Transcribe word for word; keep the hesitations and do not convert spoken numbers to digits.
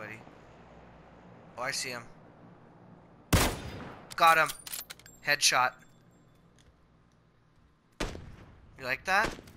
buddy. Oh, I see him. Got him. Headshot. You like that?